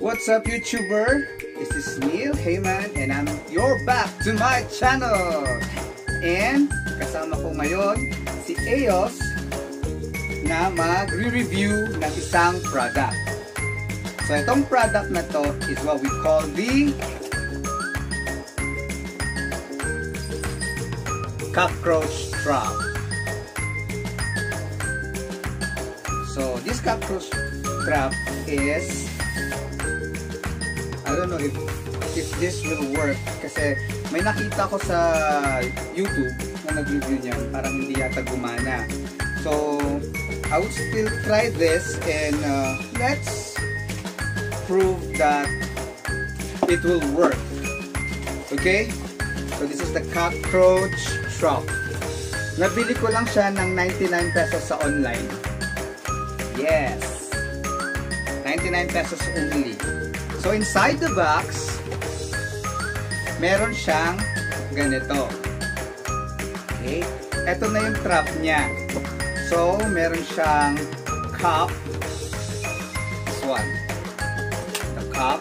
What's up, YouTuber? This is Neil Heyman and you're back to my channel. And kasama ko ngayon si Eos na mag-review ng isang product. So itong product na to is what we call the cockroach trap. So this cockroach trap is, I don't know if this will work kasi may nakita ko sa YouTube na nag-review niyan, parang hindi yata gumana. So I would still try this and let's prove that it will work. Okay? So this is the cockroach trap. Nabili ko lang siya ng 99 pesos sa online. Yes! 99 pesos only. So inside the box, meron siyang ganito. Okay? Ito na yung trap niya. So meron siyang cup. This one. The cup.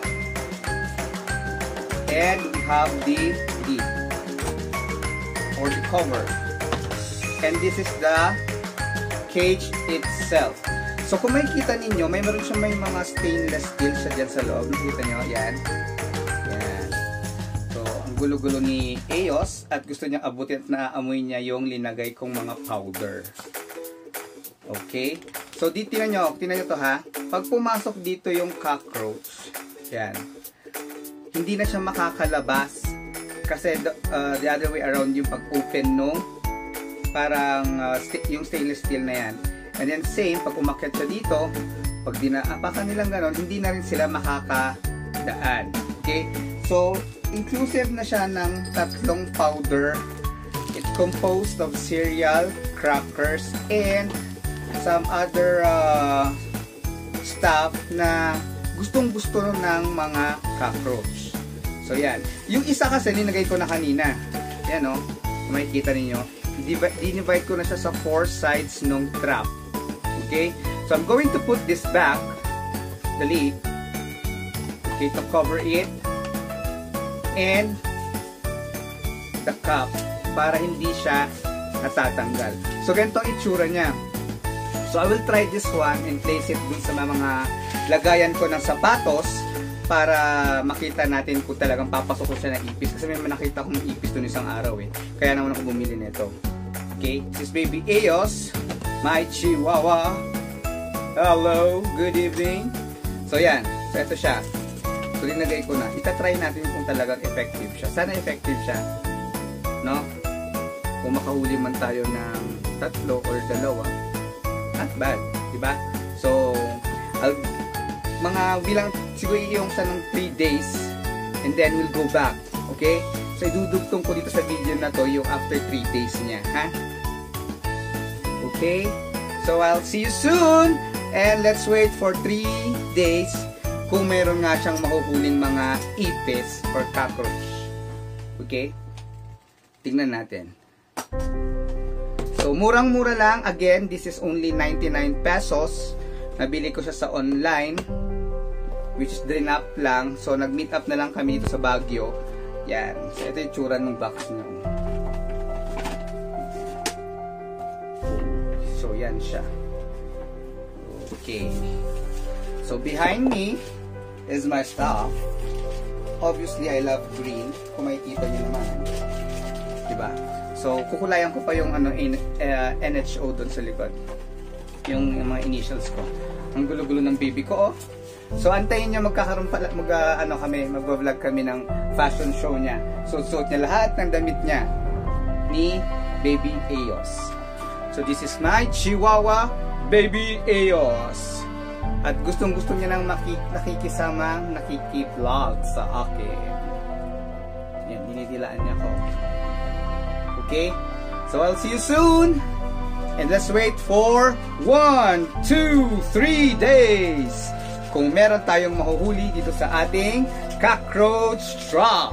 And we have the lid. Or the cover. And this is the cage itself. So kung makikita ninyo, may mga stainless steel siya dyan sa loob. Nakita nyo? Yan. Yan. So, ang gulo-gulo ni Eos at gusto niyang abutin at naaamoy niya yung linagay kong mga powder. Okay? So, tingnan nyo to ha. Pag pumasok dito yung cockroach, yan. Hindi na siya makakalabas. Kasi the other way around yung pag-open nung parang yung stainless steel na yan. And then same, pag umakyat siya dito, pag dinaapakan nilang ganon, hindi na rin sila makakadaan. Okay? So, inclusive na siya ng tatlong powder. It's composed of cereal, crackers, and some other stuff na gustong-gusto ng mga cockroach. So, yan. Yung isa kasi, ninagay ko na kanina. Yan, o. Makikita ninyo. Dinivide ko na siya sa 4 sides ng trap. Okay, so I'm going to put this back, the lid, okay, to cover it, and the cup, para hindi siya natatanggal. So ganito ang itsura niya. So I will try this one and place it dun sa mga lagayan ko ng sapatos, para makita natin kung talagang papasok ko siya ng ipis. Kasi may nakita akong ipis dun isang araw eh. Kaya naman ako bumili nito. Okay, this is baby Eos, my chihuahua. Hello, good evening. So yan, so ito siya. So linagay ko na. Itatry natin kung talagang effective siya. Sana effective siya. No? Kung makahuli man tayo ng 3 or 2, not bad, diba? So mga bilang siguro yung sa ng 3 days and then we'll go back. Okay? So idudugtong ko dito sa video na to yung after 3 days niya, ha? Okay? So I'll see you soon and let's wait for 3 days kung meron nga siyang mahuhuling mga ipis or cockroach. Okay? Tingnan natin. So murang-mura lang. Again, this is only 99 pesos. Nabili ko siya sa online, which is drain up lang. So nag-meet up na lang kami dito sa Baguio. Yan. So ito yung tsura ng box niya. So yan siya. Okay. So behind me is my stuff. Obviously I love green. Kung makikita niyo naman. Diba? So kukulayan ko pa yung NHO doon sa likod. Yung mga initials ko. Ang gulo-gulo ng baby ko, oh. So antayin niyo magkakaroon pala magvo-vlog kami ng fashion show niya. So suot niya lahat ng damit niya ni baby Eos. So this is my chihuahua baby Eos. At gustong-gusto niya nang nakikisama, nakiki-vlog sa akin. Yan, dinidilaan niya ako. Okay? So I'll see you soon. And let's wait for 1, 2, 3 days. Kung meron tayong mahuhuli dito sa ating cockroach trap.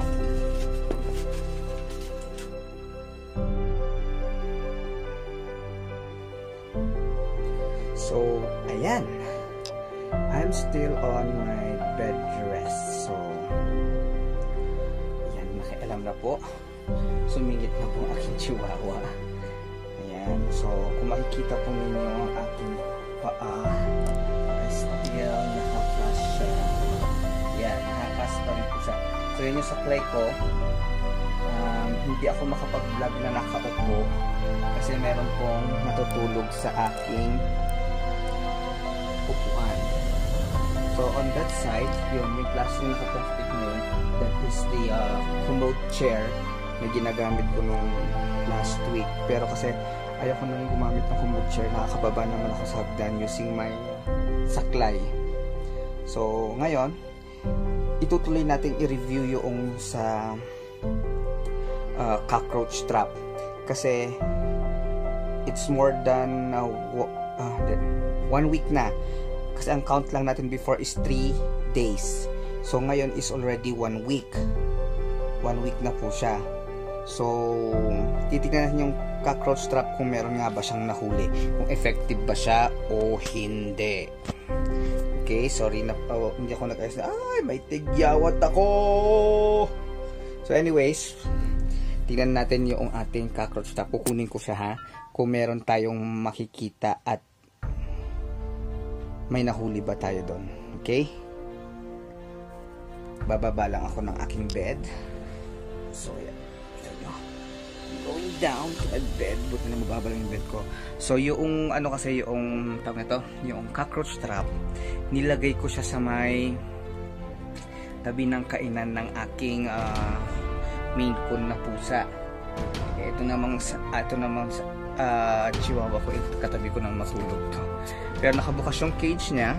So, ayan. I'm still on my bed rest. So, ayan, nakialam na po. Sumingit na po ang aking chihuahua. Ayan, so kung makikita po ninyo ang aking paa, still naka-flash siya. Ayan, naka-flash pa rin po siya. So, yun yung supply ko. Hindi ako makapag-vlog na nakaupo kasi meron pong natutulog sa aking upuan. So on that side, yung plastic na yun, that is the commode chair na ginagamit ko nung last week. Pero kasi ayaw ko nang gumamit ng commode chair, nakakababa naman ako sa hagdan using my saklay. So ngayon, itutuloy natin i-review yung sa cockroach trap kasi it's more than 1 week na kasi ang count lang natin before is 3 days, so ngayon is already 1 week na po siya. So titignan natin yung cockroach trap kung meron nga ba siyang nahuli, kung effective ba siya o hindi. Okay, sorry na hindi ako nag-ayos na, ay may tigyawat ako. So anyways, tingnan natin yung ating cockroach trap. Kukunin ko siya ha, kung meron tayong makikita at may nahuli ba tayo doon. Okay? Bababa lang ako ng aking bed. So yan. I'm going down to my bed. Buti na mababa lang yung bed ko. So yung ano kasi yung tawag na to, yung cockroach trap, nilagay ko siya sa may tabi ng kainan ng aking Maine Coon na pusa. Ito namang chihuahua ko, katabi ko ng matulog to. Pero nakabukas yung cage niya.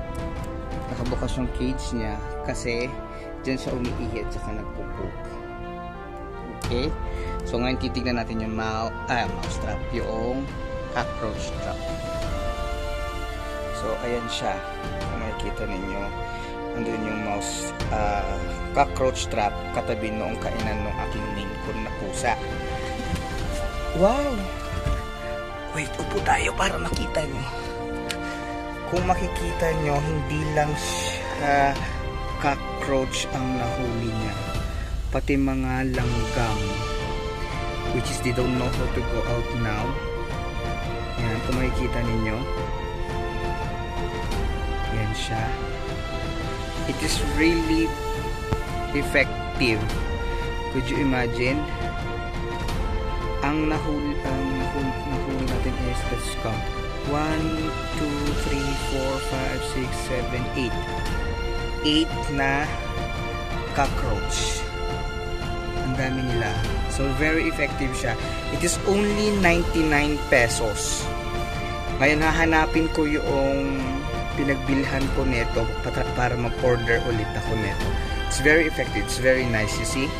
Kasi dyan siya umiihi at saka nagpupoop. Okay? So ngayon titignan natin yung mouse trap, yung cockroach trap. So ayan siya. Kung makikita ninyo, andun yung mouse cockroach trap katabi noong kainan ng aking Maine Coon na pusa. Wow! Wait, upo tayo para makita nyo. Kung makikita nyo, hindi lang siya cockroach ang nahuli niya, pati mga langgam, which is they don't know how to go out now. Yan, kung makikita ninyo, yan siya. It is really effective. Could you imagine? Ang nahuli natin is, let's count, 1, 2, 3, 4, 5, 6, 7, 8 na cockroach. Ang dami nila. So very effective siya. It is only 99 pesos. Ngayon hahanapin ko yung pinagbilhan ko neto para mag-order ulit ako neto. It's very effective. It's very nice. You see?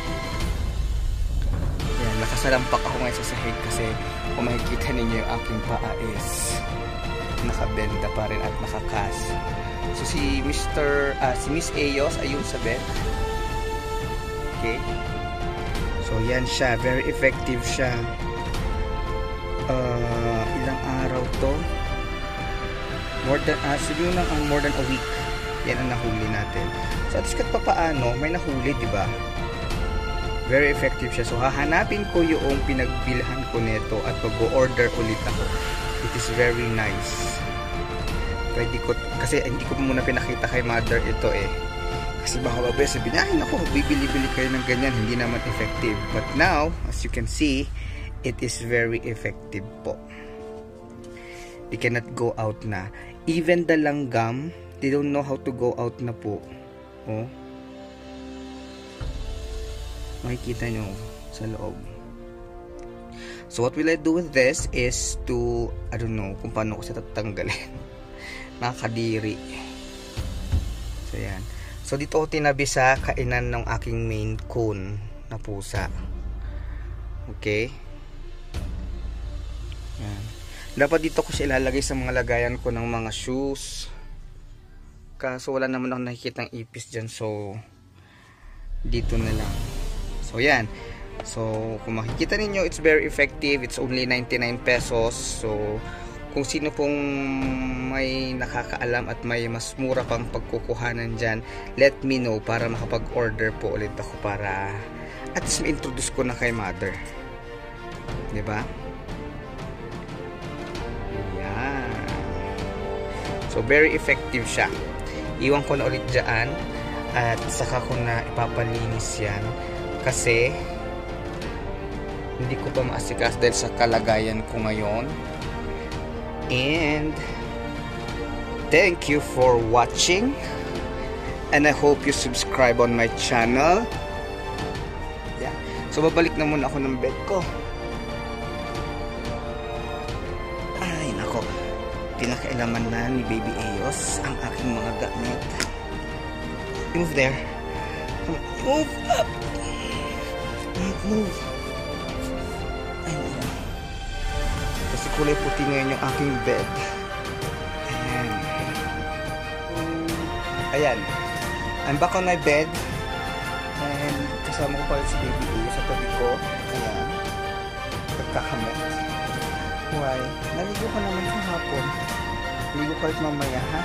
Yan, nakasalampak ako ngayon sa sahig kasi kung makikita ninyo yung aking paa is nakabenda pa rin at nakakas. So si Miss Ayos ayun sa bed. Okay? So yan siya. Very effective siya. Ilang araw to? More than a week. Yan ang nahuli natin. So at least kahit papaano may nahuli, di ba? Very effective siya. So hahanapin ko yung pinagbilhan ko nito at mag-order ulit ako. It is very nice. Pwede ko, kasi hindi ko muna pinakita kay mother ito eh. Kasi baka babaya sabihin, ay naku, bibili-bili kayo ng ganyan, hindi naman effective. But now, as you can see, it is very effective po. They cannot go out na. Even the langgam, they don't know how to go out na po. Oh. Makikita nyo sa loob. So what will I do with this is to, I don't know kung paano ko siya tatanggalin. Nakakadiri. So yan. So dito ko tinabi sa kainan ng aking Maine Coon na pusa. Okay. Yan. Dapat dito ko siya ilalagay sa mga lagayan ko ng mga shoes. Kaso wala naman ako nakikita ng ipis dyan. So dito na lang. So yan. So kung makikita ninyo, it's very effective. It's only 99 pesos. So kung sino pong may nakakaalam at may mas mura pang pagkukuhanan dyan, let me know para makapag-order po ulit ako para at least ma-introduce ko na kay mother. Diba? Yan. So, very effective siya. Iwan ko na ulit dyan at saka ko na ipapalinis yan kasi hindi ko pa maasikas dahil sa kalagayan ko ngayon. And thank you for watching and I hope you subscribe on my channel. Yeah. So babalik na muna ako ng bed ko. Ay nako, pinakailaman na ni Baby Eos ang aking mga gamit. Move there. Move up. Move. Kasi kulay puti ngayon yung aking bed. Ayan. Ayan. I'm back on my bed. And kasama ko pala si Baby A sa tabi ko. Ayan. Pagkakamot. Why? Naligo ka naman kahapon. Naligo ka ulit mamaya, ha?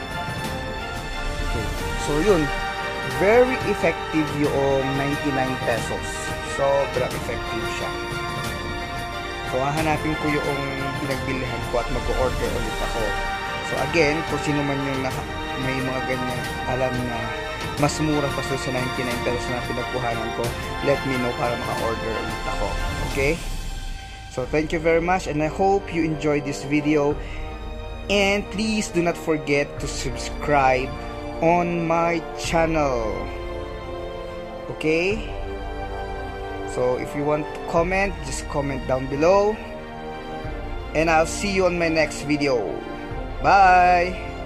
Okay. So, yun. Very effective yung 99 pesos. Sobrang effective siya. So, hahanapin ko yung pinagbilihan ko at mag-order ulit ako. So, again, kung sino man yung may mga ganyan, alam na mas mura pa sa 99 pesos na pinagkuhanan ko, let me know para maka-order ulit ako. Okay? So, thank you very much and I hope you enjoyed this video. And please do not forget to subscribe on my channel. Okay? So if you want to comment, just comment down below. And I'll see you on my next video. Bye!